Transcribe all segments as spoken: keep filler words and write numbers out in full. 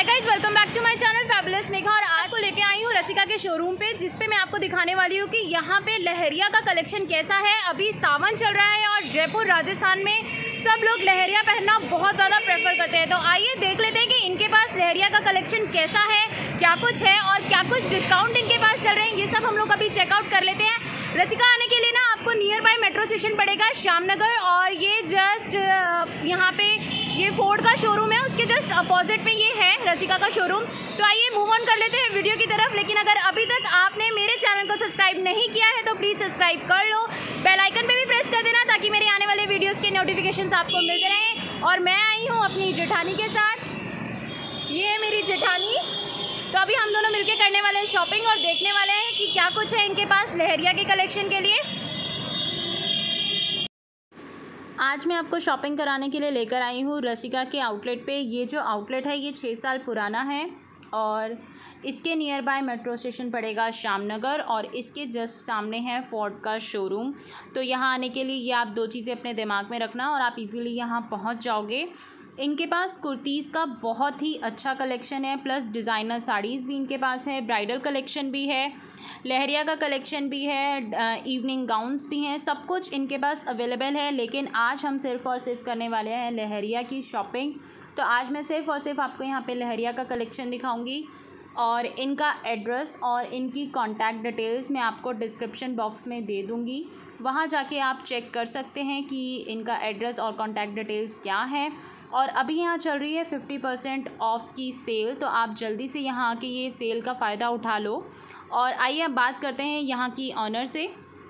Hi guys, welcome back to my channel fabulous Megha. और आज को लेके आई हूँ रसिका के शोरूम पे, जिस पे मैं आपको दिखाने वाली हूँ कि यहाँ पे लहरिया का कलेक्शन कैसा है। अभी सावन चल रहा है और जयपुर राजस्थान में सब लोग लहरिया पहनना बहुत ज़्यादा प्रेफर करते हैं। तो आइए देख लेते हैं कि इनके पास लहरिया का कलेक्शन कैसा है, क्या कुछ है और क्या कुछ डिस्काउंट इनके पास चल रहे हैं। ये सब हम लोग अभी चेकआउट कर लेते हैं। रसिका आने के लिए ना आपको नियर बाय मेट्रो स्टेशन पड़ेगा श्यामनगर, और ये जस्ट यहाँ पे ये फोर्ड का शोरूम है, उसके जस्ट अपोजिट में ये है रसिका का शोरूम। तो आइए मूव ऑन कर लेते हैं वीडियो की तरफ। लेकिन अगर अभी तक आपने मेरे चैनल को सब्सक्राइब नहीं किया है तो प्लीज़ सब्सक्राइब कर लो, बेल आइकन पे भी प्रेस कर देना ताकि मेरे आने वाले वीडियोस के नोटिफिकेशंस आपको मिलते रहें। और मैं आई हूँ अपनी जेठानी के साथ, ये है मेरी जेठानी। तो अभी हम दोनों मिलके करने वाले हैं शॉपिंग और देखने वाले हैं कि क्या कुछ है इनके पास लहरिया के कलेक्शन के लिए। आज मैं आपको शॉपिंग कराने के लिए लेकर आई हूँ रसिका के आउटलेट पे। ये जो आउटलेट है ये छः साल पुराना है और इसके नियर बाय मेट्रो स्टेशन पड़ेगा श्यामनगर, और इसके जस्ट सामने है फोर्ड का शोरूम। तो यहाँ आने के लिए ये आप दो चीज़ें अपने दिमाग में रखना और आप इजीली यहाँ पहुँच जाओगे। इनके पास कुर्तीज़ का बहुत ही अच्छा कलेक्शन है, प्लस डिज़ाइनर साड़ीज़ भी इनके पास है, ब्राइडल कलेक्शन भी है, लहरिया का कलेक्शन भी है, इवनिंग गाउन्स भी हैं, सब कुछ इनके पास अवेलेबल है। लेकिन आज हम सिर्फ़ और सिर्फ करने वाले हैं लहरिया की शॉपिंग। तो आज मैं सिर्फ़ और सिर्फ आपको यहाँ पे लहरिया का कलेक्शन दिखाऊंगी, और इनका एड्रेस और इनकी कॉन्टैक्ट डिटेल्स मैं आपको डिस्क्रिप्शन बॉक्स में दे दूँगी। वहाँ जाके आप चेक कर सकते हैं कि इनका एड्रेस और कॉन्टैक्ट डिटेल्स क्या है। और अभी यहाँ चल रही है फिफ्टी परसेंट ऑफ की सेल, तो आप जल्दी से यहाँ आके ये सेल का फ़ायदा उठा लो। और आइए अब बात करते हैं यहाँ की ऑनर से,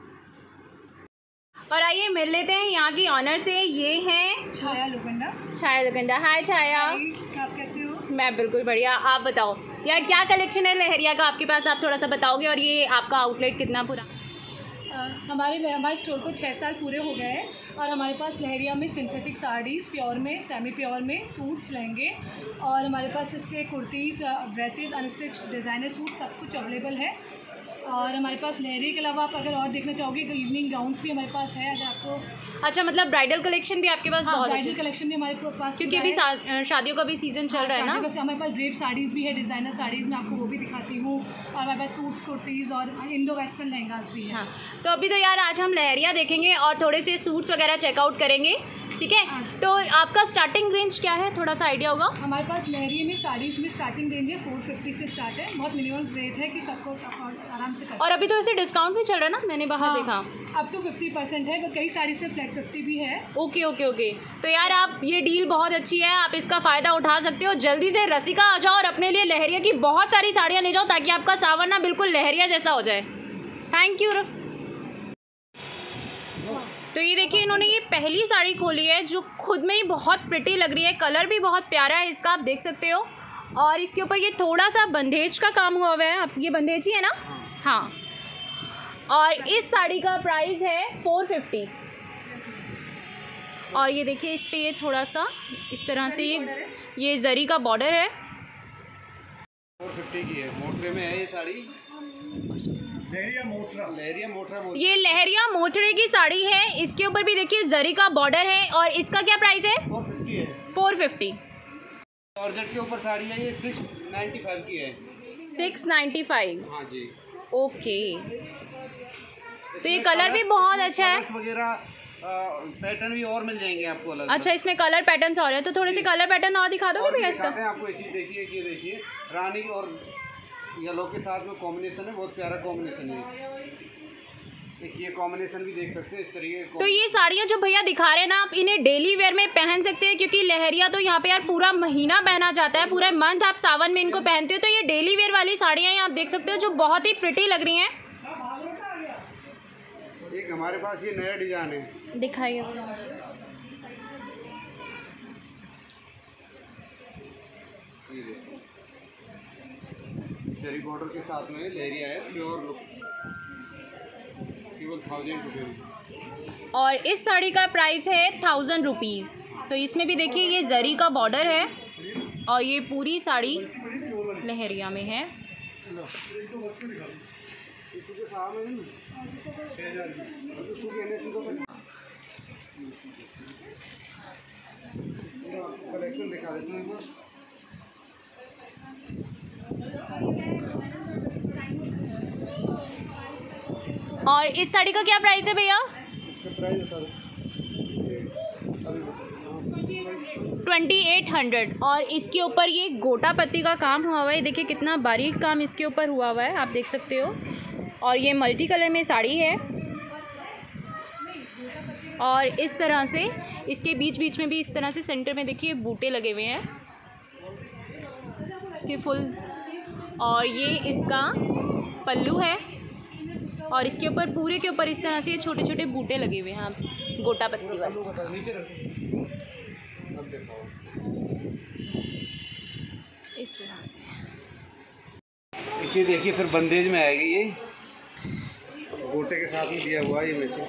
और आइए मिल लेते हैं यहाँ की ऑनर से। ये हैं छाया लोखंडा। छाया लोखंडा। हाय छाया। आप कैसे हो? मैं बिल्कुल बढ़िया, आप बताओ यार क्या कलेक्शन है लहरिया का आपके पास, आप थोड़ा सा बताओगे। और ये आपका आउटलेट कितना पूरा? आ, हमारे हमारे स्टोर को छः साल पूरे हो गए हैं और हमारे पास लहरिया में सिंथेटिक साड़ीज़, प्योर में, सेमी प्योर में, सूट्स, लहंगे, और हमारे पास इसके kurtis, dresses, unstitch designer suit सब कुछ अवेलेबल है। और हमारे पास लहरिया के अलावा आप अगर और देखना चाहोगे तो इवनिंग गाउन्स भी हमारे पास है। अगर आपको अच्छा, मतलब ब्राइडल कलेक्शन भी आपके पास? हाँ, बहुत ब्राइडल अच्छा कलेक्शन भी हमारे पास, क्योंकि अभी शादियों का भी सीज़न चल हाँ, रहा है ना। बस हमारे पास ड्रेप साड़ीज़ भी है, डिज़ाइनर साड़ीज़ मैं आपको वो भी दिखाती हूँ, और हमारे पास सूट्स, कुर्तीज़ और इंडो वेस्टर्न लहंगास भी है। हाँ, तो अभी तो यार आज हम लहरिया देखेंगे और थोड़े से सूट्स वगैरह चेकआउट करेंगे, ठीक है? हाँ। तो आपका स्टार्टिंग रेंज क्या है, थोड़ा सा आइडिया होगा? हमारे पास लहरिया में साड़ीज़ में स्टार्टिंग रेंज है फोर फिफ्टी से स्टार्ट है। बहुत मिनिमम रेट है कि सबको आराम से कर। और अभी तो वैसे डिस्काउंट भी चल रहा है ना, मैंने बाहर हाँ, देखा अप टू फिफ्टी परसेंट है, कई साड़ी से फ्लैट फिफ्टी भी है। Okay okay okay. तो यार आप ये डील बहुत अच्छी है, आप इसका फ़ायदा उठा सकते हो। जल्दी से रसिका आ जाओ और अपने लिए लहरिया की बहुत सारी साड़ियाँ ले जाओ ताकि आपका सावन ना बिल्कुल लहरिया जैसा हो जाए। Thank you. तो ये देखिए इन्होंने ये पहली साड़ी खोली है जो खुद में ही बहुत प्रिटी लग रही है, कलर भी बहुत प्यारा है इसका, आप देख सकते हो। और इसके ऊपर ये थोड़ा सा बंदेज का काम हुआ हुआ है, आप ये बंदेज ही है ना? हाँ। और इस साड़ी का प्राइस है फोर फिफ्टी। और ये देखिए इस पे ये थोड़ा सा इस तरह से ये ये जरी का बॉर्डर है। फोर फिफ्टी की है, मोटरे में है ये साड़ी। लहरिया मोटरा, लहरिया मोटरा बोलते हैं। ये लहरिया मोटरे की साड़ी है, इसके ऊपर भी देखिए जरी का बॉर्डर है। और इसका क्या प्राइस है? फोर फिफ्टी है। Four fifty. जॉर्जेट के ऊपर साड़ी है, ये सिक्स नाइन्टी फाइव की है। Six ninety five. हाँ जी। ओके। तो ये कलर भी बहुत अच्छा है वगैरह, पैटर्न भी और मिल जाएंगे आपको अलग। अच्छा, इसमें कलर पैटर्न और है, तो थोड़े से कलर पैटर्न और दिखा दोगे भैया इसका? आपको ये चीज़ देखिए, ये देखिए रानी और येलो के साथ में कॉम्बिनेशन है, बहुत प्यारा कॉम्बिनेशन है। एक ये कॉम्बिनेशन भी देख सकते हैं इस तरीके। तो ये साड़ियाँ जो भैया दिखा रहे हैं ना, आप इन्हें डेली वेयर में पहन सकते हैं, क्योंकि लहरिया तो यहाँ पे यार पूरा महीना पहना जाता है, पूरा मंथ आप सावन में इनको पहनते हो। तो ये डेली वेयर वाली साड़ियाँ आप देख सकते हो जो बहुत ही प्रिटी लग रही हैं। एक हमारे पास ये नया डिजाइन है, दिखाइए। जरी बॉर्डर के साथ में लहरिया है, प्योर लुक, केवल थाउजेंड रुपीज़। और इस साड़ी का प्राइस है थाउजेंड रुपीज़। तो इसमें भी देखिए ये जरी का बॉर्डर है और ये पूरी साड़ी लहरिया में है। कलेक्शन दिखा देते हैं। और इस साड़ी का क्या प्राइस है भैया? इसका प्राइस बता दो। Twenty eight hundred. और इसके ऊपर ये गोटा पत्ती का काम हुआ हुआ है, देखिए कितना बारीक काम इसके ऊपर हुआ हुआ है, आप देख सकते हो। और ये मल्टी कलर में साड़ी है और इस तरह से इसके बीच बीच में भी इस तरह से सेंटर में देखिए बूटे लगे हुए हैं इसके फुल। और ये इसका पल्लू है और इसके ऊपर पूरे के ऊपर इस तरह से ये छोटे छोटे बूटे लगे हुए हैं, आप गोटा पत्ती वाले। इस तरह से ये देखिए फिर बंदेज में आएगी, ये गोटे के साथ में दिया हुआ है, ये नीचे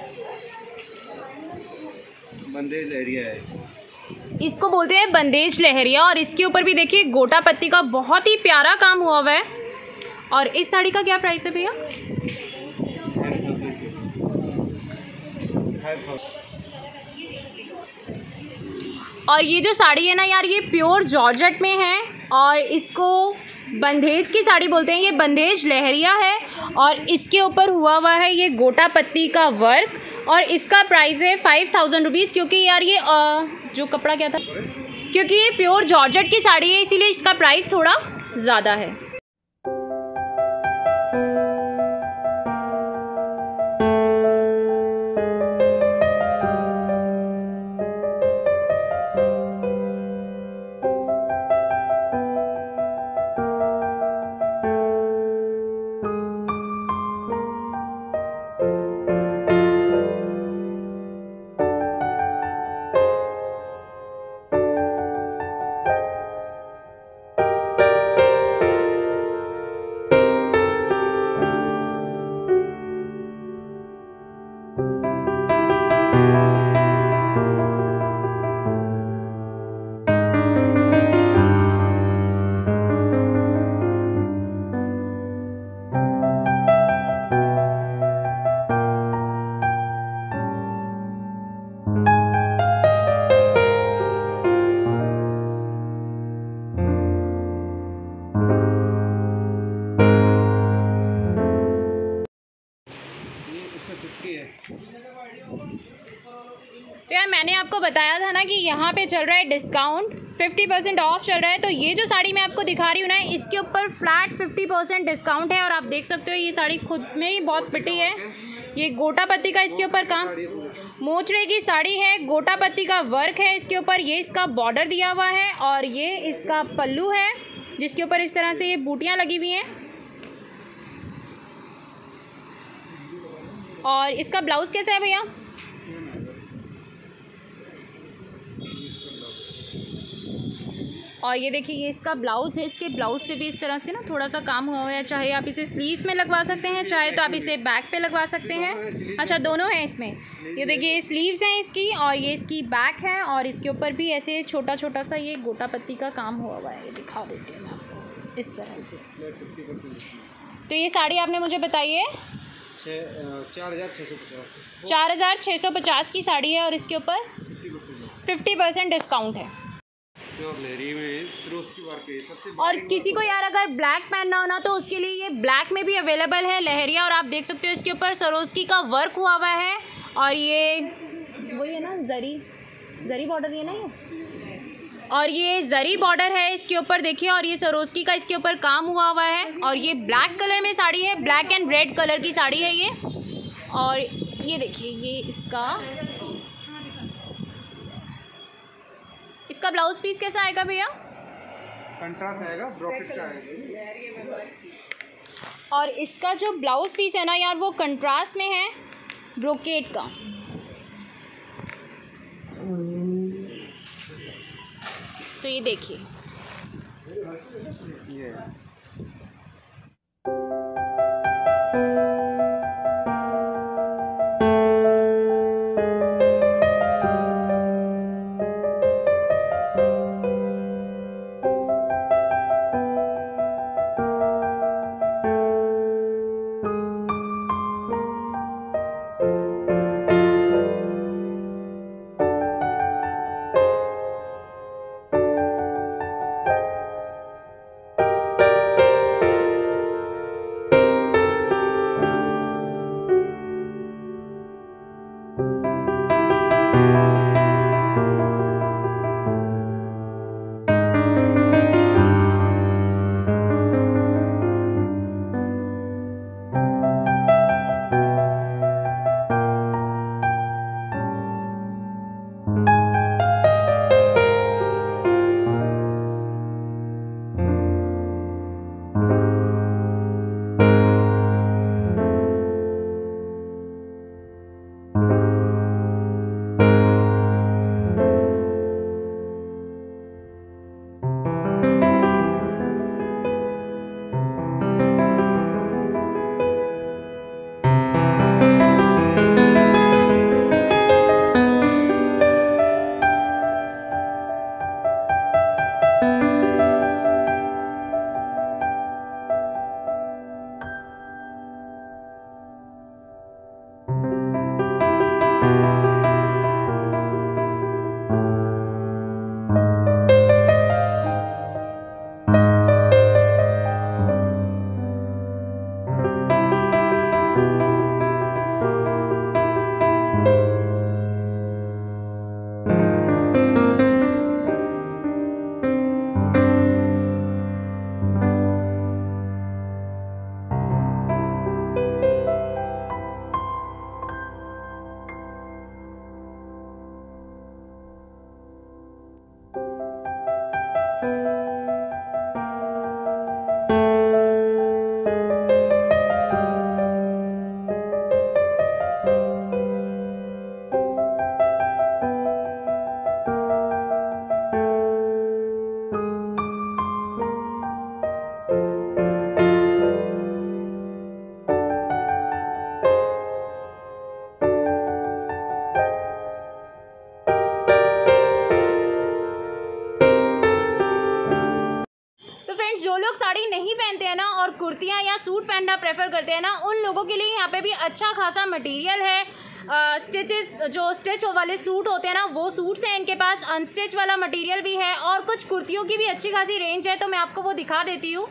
बंदेज एरिया है, इसको बोलते हैं बंदेज लहरिया। और इसके ऊपर भी देखिए गोटा पत्ती का बहुत ही प्यारा काम हुआ हुआ है। और इस साड़ी का क्या प्राइस है भैया? और ये जो साड़ी है ना यार, ये प्योर जॉर्जेट में है और इसको बंदेज की साड़ी बोलते हैं, ये बंदेज लहरिया है। और इसके ऊपर हुआ हुआ है ये गोटा पत्ती का वर्क और इसका प्राइस है फाइव थाउजेंड रुपीज़। क्योंकि यार ये आ, जो कपड़ा क्या था, क्योंकि ये प्योर जॉर्जेट की साड़ी है इसीलिए इसका प्राइस थोड़ा ज़्यादा है। तो यार मैंने आपको बताया था ना कि यहाँ पे चल रहा है डिस्काउंट, फिफ्टी परसेंट ऑफ चल रहा है। तो ये जो साड़ी मैं आपको दिखा रही हूँ ना, इसके ऊपर फ्लैट फिफ्टी परसेंट डिस्काउंट है। और आप देख सकते हो ये साड़ी खुद में ही बहुत पिटी है, ये गोटा पत्ती का इसके ऊपर काम, मोचड़े की साड़ी है, गोटा पत्ती का वर्क है इसके ऊपर, ये इसका बॉर्डर दिया हुआ है और ये इसका पल्लू है जिसके ऊपर इस तरह से ये बूटियाँ लगी हुई हैं। और इसका ब्लाउज़ कैसा है भैया? और ये देखिए ये इसका ब्लाउज़ है, इसके ब्लाउज़ पे भी इस तरह से ना थोड़ा सा काम हुआ हुआ है। चाहे आप इसे स्लीव्स में लगवा सकते हैं, चाहे तो आप इसे बैक पे लगवा सकते हैं। अच्छा दोनों हैं इसमें, ये देखिए स्लीव्स हैं इसकी और ये इसकी बैक है। और इसके ऊपर भी ऐसे छोटा छोटा सा ये गोटा पत्ती का काम हुआ हुआ है, ये दिखा देती हूँ मैं आपको इस तरह से। तो ये साड़ी आपने मुझे बताई है चार हज़ार छः सौ पचास चार हज़ार छः सौ पचास की साड़ी है और इसके ऊपर फिफ्टी परसेंट डिस्काउंट है। में वर्क है सबसे। और किसी को यार अगर ब्लैक पहनना हो ना तो उसके लिए ये ब्लैक में भी अवेलेबल है लहरिया। और आप देख सकते हो इसके ऊपर सरोस्की का वर्क हुआ हुआ है और ये वही है ना जरी जरी बॉर्डर है ना ये, और ये जरी बॉर्डर है इसके ऊपर देखिए। और ये सरोस्की का इसके ऊपर काम हुआ हुआ है और ये ब्लैक कलर में साड़ी है, ब्लैक एंड रेड कलर की साड़ी है ये। और ये देखिए ये इसका इसका ब्लाउज पीस कैसा आएगा भैया? कंट्रास्ट आएगा, ब्रोकेट का आएगा। और इसका जो ब्लाउज पीस है ना यार वो कंट्रास्ट में है ब्रोकेट का। तो ये देखिए ये साड़ी नहीं पहनते हैं ना और कुर्तियाँ या सूट पहनना प्रेफर करते हैं ना, उन लोगों के लिए यहाँ पे भी अच्छा खासा मटेरियल है। स्टिचेस uh, जो स्टिच वाले सूट होते हैं ना वो सूट्स हैं इनके पास, अनस्टिच वाला मटेरियल भी है और कुछ कुर्तियों की भी अच्छी खासी रेंज है, तो मैं आपको वो दिखा देती हूँ।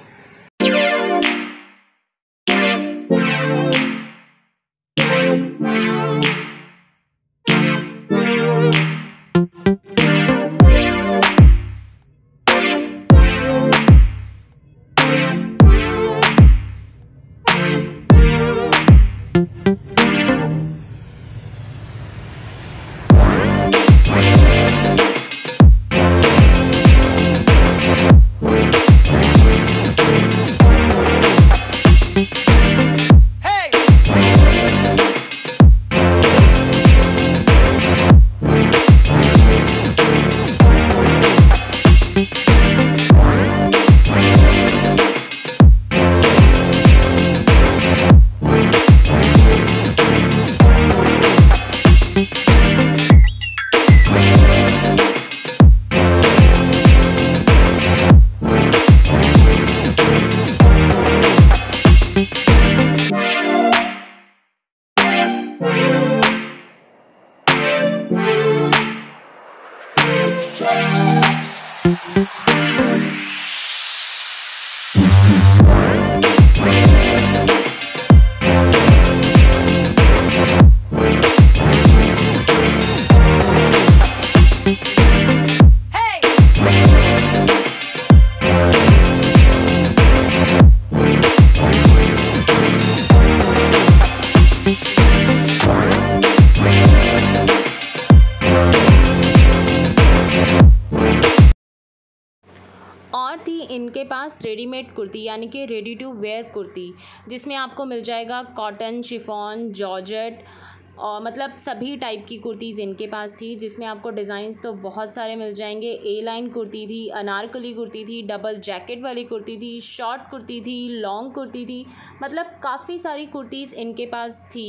और थी इनके पास रेडीमेड कुर्ती यानी कि रेडी टू वेयर कुर्ती, जिसमें आपको मिल जाएगा कॉटन, शिफॉन, जॉर्जेट और मतलब सभी टाइप की कुर्तीज़ इनके पास थी, जिसमें आपको डिज़ाइंस तो बहुत सारे मिल जाएंगे। ए लाइन कुर्ती थी, अनारकली कुर्ती थी, डबल जैकेट वाली कुर्ती थी, शॉर्ट कुर्ती थी, लॉन्ग कुर्ती थी, मतलब काफ़ी सारी कुर्तीज़ इनके पास थी।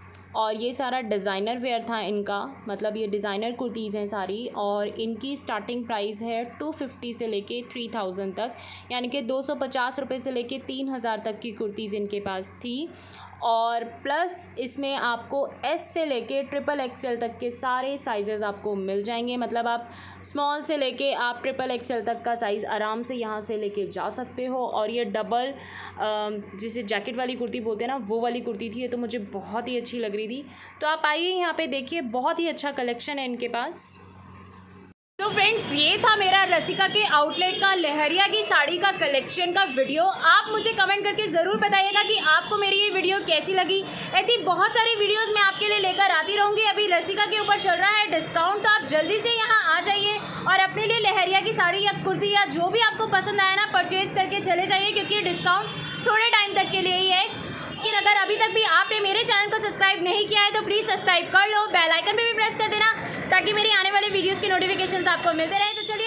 और ये सारा डिज़ाइनर वेयर था इनका, मतलब ये डिज़ाइनर कुर्तीज़ हैं सारी, और इनकी स्टार्टिंग प्राइस है टू फिफ्टी से लेके थ्री थाउजेंड तक, यानी कि दो सौ पचास रुपये से लेके तीन हज़ार तक की कुर्तीज़ इनके पास थी। और प्लस इसमें आपको एस से लेके ट्रिपल एक्सएल तक के सारे साइज़ेस आपको मिल जाएंगे, मतलब आप स्मॉल से लेके आप ट्रिपल एक्सएल तक का साइज़ आराम से यहाँ से लेके जा सकते हो। और ये डबल जिसे जैकेट वाली कुर्ती बोलते हैं ना, वो वाली कुर्ती थी, ये तो मुझे बहुत ही अच्छी लग रही थी। तो आप आइए यहाँ पे देखिए, बहुत ही अच्छा कलेक्शन है इनके पास। तो फ्रेंड्स, ये था मेरा रसिका के आउटलेट का लहरिया की साड़ी का कलेक्शन का वीडियो। आप मुझे कमेंट करके ज़रूर बताइएगा कि आपको मेरी ये वीडियो कैसी लगी। ऐसी बहुत सारी वीडियोस मैं आपके लिए लेकर आती रहूँगी। अभी रसिका के ऊपर चल रहा है डिस्काउंट, तो आप जल्दी से यहाँ आ जाइए और अपने लिए लहरिया की साड़ी या कुर्ती या जो भी आपको पसंद आया ना, परचेज़ करके चले जाइए, क्योंकि डिस्काउंट थोड़े टाइम तक के लिए ही है। लेकिन अगर अभी तक भी आपने मेरे चैनल को सब्सक्राइब नहीं किया है तो प्लीज़ सब्सक्राइब कर लो, बेल आइकन पे भी प्रेस कर देना ताकि मेरी आने वाले वीडियोस के नोटिफिकेशंस आपको मिलते रहें। तो चलिए